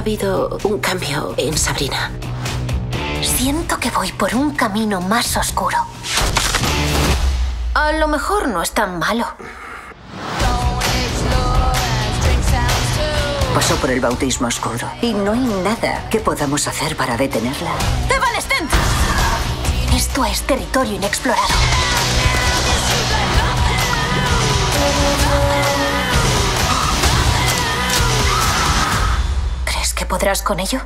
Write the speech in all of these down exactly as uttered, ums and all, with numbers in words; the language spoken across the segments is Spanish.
habido un cambio en Sabrina. Siento que voy por un camino más oscuro. A lo mejor no es tan malo. Pasó por el bautismo oscuro y no hay nada que podamos hacer para detenerla. ¡Evanescent! Esto es territorio inexplorado. ¿Crees que podrás con ello?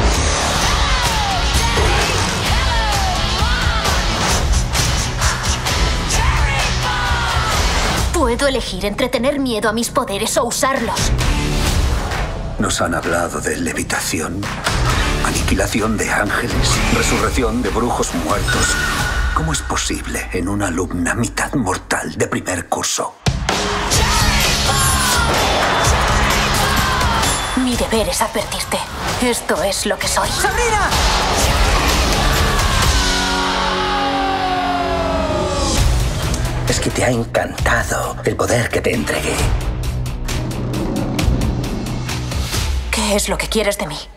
Puedo elegir entre tener miedo a mis poderes o usarlos. Nos han hablado de levitación, aniquilación de ángeles, resurrección de brujos muertos. ¿Cómo es posible en una alumna mitad mortal de primer curso? Mi deber es advertirte. Esto es lo que soy. ¡Sabrina! Es que te ha encantado el poder que te entregué. ¿Qué es lo que quieres de mí?